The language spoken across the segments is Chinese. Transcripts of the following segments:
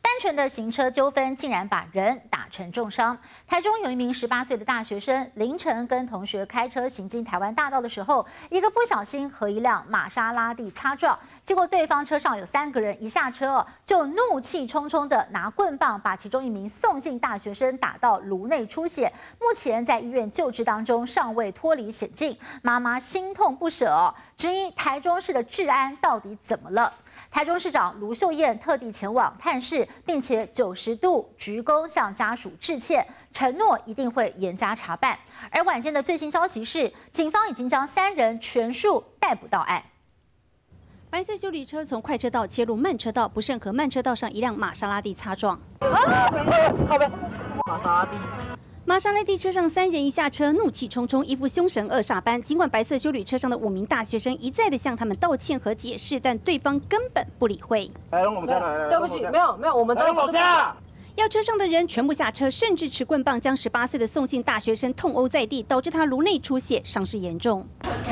单纯的行车纠纷竟然把人打成重伤。台中有一名18岁的大学生，凌晨跟同学开车行经台湾大道的时候，一个不小心和一辆玛莎拉蒂擦撞，结果对方车上有3个人，一下车就怒气冲冲的拿棍棒把其中一名宋姓大学生打到颅内出血，目前在医院救治当中，尚未脱离险境。妈妈心痛不舍质疑台中市的治安到底怎么了？台中市长卢秀燕特地前往探视，并且90度鞠躬向家属致歉，承诺一定会严加查办。而晚间的最新消息是，警方已经将3人全数逮捕到案。 白色休旅车从快车道切入慢车道，不慎和慢车道上一辆玛莎拉蒂擦撞。玛莎拉蒂车上3人一下车，怒气冲冲，一副凶神恶煞般。尽管白色休旅车上的5名大学生一再的向他们道歉和解释，但对方根本不理会。 对不起，没有，我们都走下。 要车上的人全部下车，甚至持棍棒将18岁的宋姓大学生痛殴在地，导致他颅内出血，伤势严重。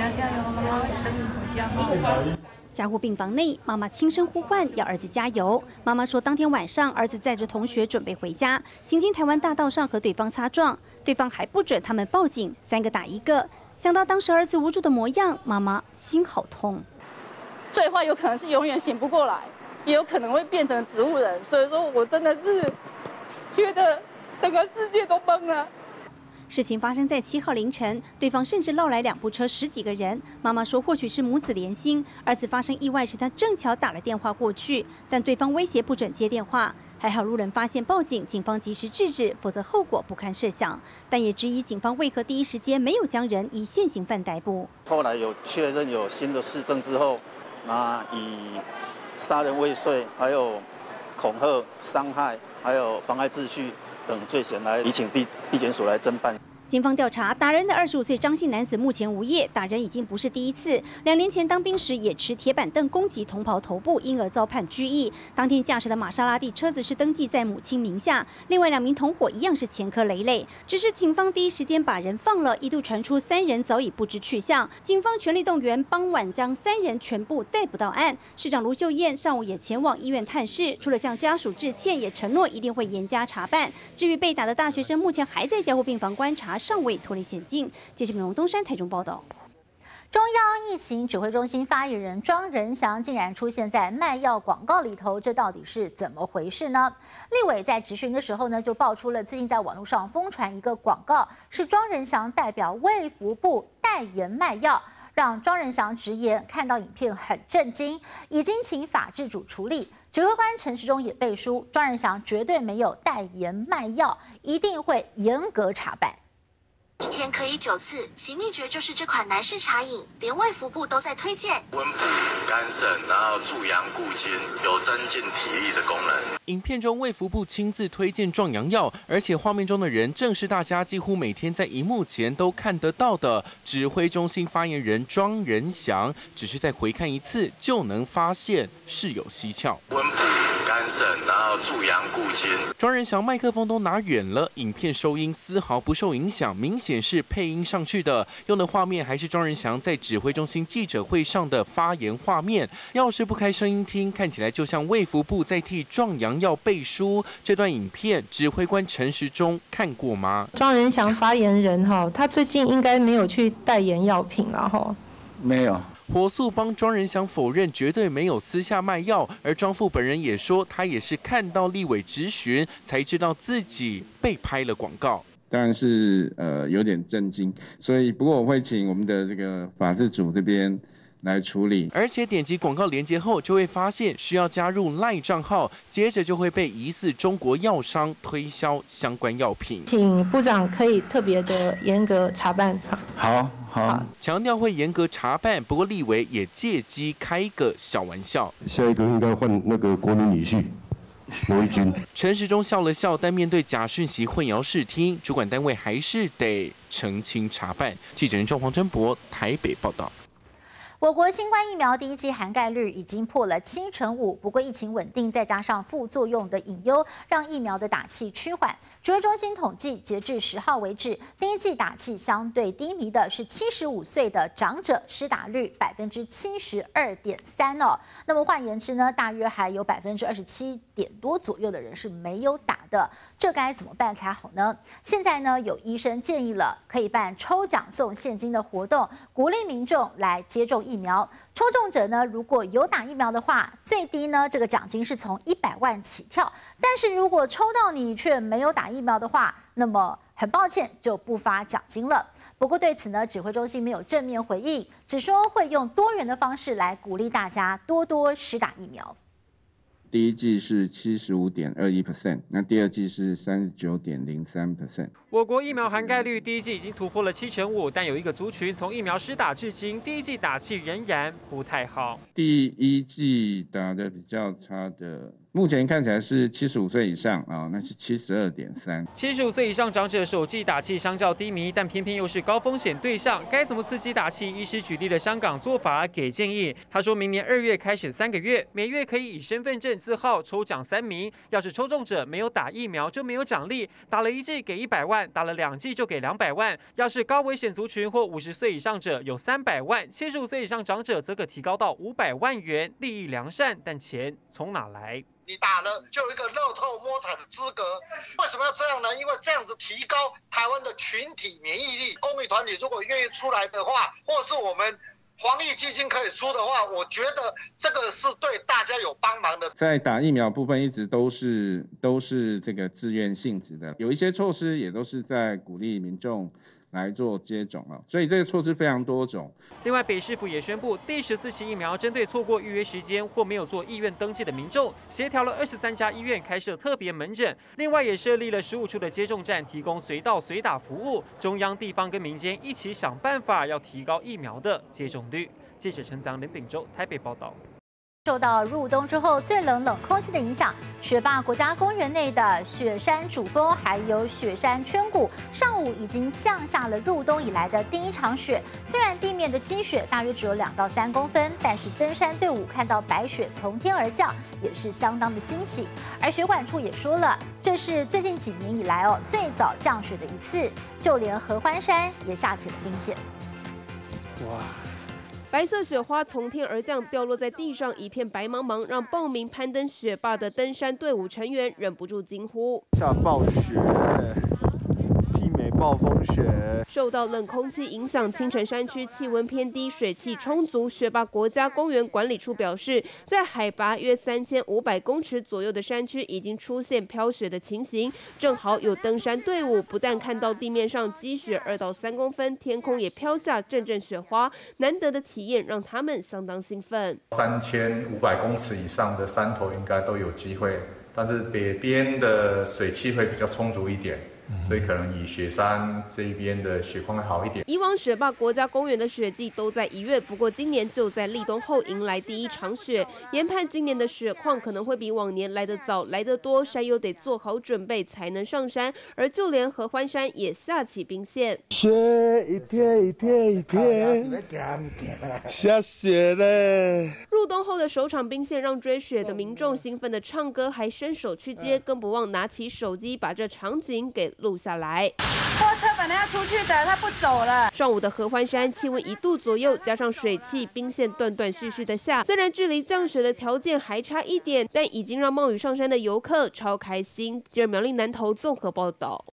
加护病房内，妈妈轻声呼唤要儿子加油。妈妈说，当天晚上儿子载着同学准备回家，行经台湾大道上和对方擦撞，对方还不准他们报警，3个打1个。想到当时儿子无助的模样，妈妈心好痛。 最坏有可能是永远醒不过来，也有可能会变成植物人。所以说我真的是觉得整个世界都崩了。 事情发生在7号凌晨，对方甚至绕来2部车10几个人。妈妈说，或许是母子连心，儿子发生意外时，他正巧打了电话过去，但对方威胁不准接电话。还好路人发现报警，警方及时制止，否则后果不堪设想。但也质疑警方为何第一时间没有将人以现行犯逮捕。 后来有确认有新的事证之后，以杀人未遂、还有恐吓、伤害、还有妨碍秩序等罪嫌来移请地检署来侦办。 警方调查，打人的25岁张姓男子目前无业，打人已经不是第一次。2年前当兵时也持铁板凳攻击同袍头部，因而遭判拘役。当天驾驶的玛莎拉蒂车子是登记在母亲名下，另外2名同伙一样是前科累累。只是警方第一时间把人放了，一度传出3人早已不知去向。警方全力动员，傍晚将3人全部逮捕到案。市长卢秀燕上午也前往医院探视，除了向家属致歉，也承诺一定会严加查办。至于被打的大学生，目前还在加护病房观察，尚未脱离险境。记者明龙东山台中报道。 中央疫情指挥中心发言人庄仁祥竟然出现在卖药广告里头，这到底是怎么回事呢？立委在质询的时候呢，就爆出了最近在网络上疯传一个广告，是庄仁祥代表卫福部代言卖药，让庄仁祥直言看到影片很震惊，已经请法制组处理。指挥官陈时中也背书，庄仁祥绝对没有代言卖药，一定会严格查办。 一天可以9次，其秘诀就是这款男士茶饮，连卫福部都在推荐。 温补肝肾，然后助阳固筋，有增进体力的功能。 影片中卫福部亲自推荐壮阳药，而且画面中的人正是大家几乎每天在荧幕前都看得到的指挥中心发言人庄仁祥，只是再回看一次就能发现事有蹊跷。 温补肝肾，然后助阳固筋。 庄仁祥麦克风都拿远了，影片收音丝毫不受影响，明显是配音上去的，用的画面还是庄仁祥在指挥中心记者会上的发言画面。要是不开声音听，看起来就像卫福部在替壮阳药背书。这段影片，指挥官陈时中看过吗？ 庄仁祥发言人他最近应该没有去代言药品了没有。 火速帮庄仁祥否认绝对没有私下卖药，而庄副本人也说，他也是看到立委质询才知道自己被拍了广告。 当然是有点震惊，所以不过我会请我们的这个法制组这边来处理。 而且点击广告连结后，就会发现需要加入 LINE 账号，接着就会被疑似中国药商推销相关药品。 请部长可以特别的严格查办。 好， 强调会严格查办，不过立委也借机开个小玩笑。 下一个应该换那个国民女婿。 陈时中笑了笑，但面对假讯息混淆视听，主管单位还是得澄清查办。记者人赵黄真博台北报道。 我国新冠疫苗第一剂涵盖率已经破了75%，不过疫情稳定，再加上副作用的隐忧，让疫苗的打气趋缓。指挥中心统计，截至10号为止，第一剂打气相对低迷的是75岁的长者，施打率72.3%哦。那么换言之呢，大约还有27%多左右的人是没有打的，这该怎么办才好呢？现在呢，有医生建议了，可以办抽奖送现金的活动，鼓励民众来接种疫苗。抽中者呢，如果有打疫苗的话，最低呢这个奖金是从100万起跳。但是如果抽到你却没有打疫苗的话，那么很抱歉就不发奖金了。不过对此呢，指挥中心没有正面回应，只说会用多元的方式来鼓励大家多多施打疫苗。 第一季是75.21%，那第二季是39.03%。 我国疫苗涵盖率第一季已经突破了75%，但有一个族群从疫苗施打至今，第一季打气仍然不太好。 第一季打的比较差的，目前看起来是75岁以上啊，那是72.3%。 75岁以上长者首季打气相较低迷，但偏偏又是高风险对象，该怎么刺激打气？医师举例了香港做法，给建议。他说明年2月开始3个月，每月可以以身份证字号抽奖3名，要是抽中者没有打疫苗就没有奖励，打了1剂给100万，打了2剂就给200万。要是高危险族群或50岁以上者有300万，75岁以上长者则可提高到500万元，利益良善，但钱从哪来？ 你打了就有一个乐透摸彩的资格，为什么要这样呢？因为这样子提高台湾的群体免疫力。公益团体如果愿意出来的话，或是我们防疫基金可以出的话，我觉得这个是对大家有帮忙的。 在打疫苗部分一直都是这个自愿性质的，有一些措施也都是在鼓励民众来做接种啊，所以这个措施非常多种。 另外，北市府也宣布，第14期疫苗针对错过预约时间或没有做意愿登记的民众，协调了23家医院开设特别门诊，另外也设立了15处的接种站，提供随到随打服务。中央、地方跟民间一起想办法，要提高疫苗的接种率。记者陈藏、林秉洲台北报道。 受到入冬之后最冷空气的影响，雪霸国家公园内的雪山主峰还有雪山圈谷，上午已经降下了入冬以来的第一场雪。虽然地面的积雪大约只有2到3公分，但是登山队伍看到白雪从天而降，也是相当的惊喜。而雪管处也说了，这是最近几年以来最早降雪的一次，就连合欢山也下起了冰线。 哇！白色雪花从天而降，掉落在地上，一片白茫茫，让报名攀登雪霸的登山队伍成员忍不住惊呼： 下暴雪！媲美暴风雪。 受到冷空气影响，清晨山区气温偏低，水汽充足。雪霸国家公园管理处表示，在海拔约3500公尺左右的山区已经出现飘雪的情形，正好有登山队伍不但看到地面上积雪2到3公分，天空也飘下阵阵雪花，难得的体验让他们相当兴奋。 3500公尺以上的山头应该都有机会，但是北边的水汽会比较充足一点。所以可能以雪山这一边的雪况会好一点。 以往雪霸国家公园的雪季都在1月，不过今年就在立冬后迎来第一场雪。研判今年的雪况可能会比往年来得早、来得多，山友得做好准备才能上山。而就连合欢山也下起冰线， 雪一片一片一片，下雪了。 入冬后的首场冰线让追雪的民众兴奋地唱歌，还伸手去接，更不忘拿起手机把这场景给录下来。 货车本来要出去的，他不走了。 上午的合欢山气温1度左右，加上水汽，冰线断断续续的下。虽然距离降雪的条件还差一点，但已经让冒雨上山的游客超开心。记者苗栗南投综合报道。